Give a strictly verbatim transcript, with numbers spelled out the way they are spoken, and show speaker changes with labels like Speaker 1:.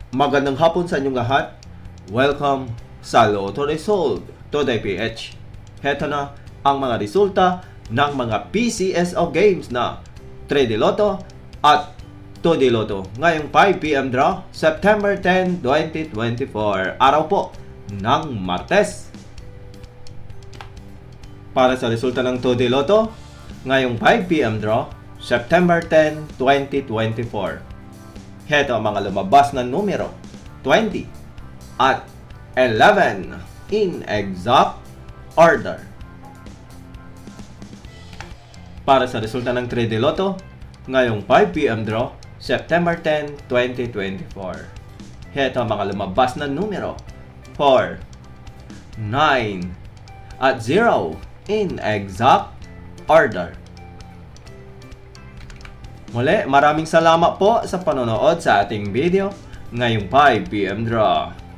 Speaker 1: Magandang hapon sa inyong lahat. Welcome sa Lotto Result Today P H. Heto na ang mga resulta ng mga P C S O games na three D Lotto at two D Lotto ngayong five p m draw, September tenth, twenty twenty-four, araw po ng Martes. Para sa resulta ng two D Lotto ngayong five p m draw, September tenth, twenty twenty-four. Heto ang mga lumabas na numero, twenty at eleven in exact order. Para sa resulta ng three D Lotto ngayong five p m draw, September tenth, twenty twenty-four. Heto ang mga lumabas na numero, four, nine at zero in exact order. Muli, maraming salamat po sa panonood sa ating video ngayong five p m draw.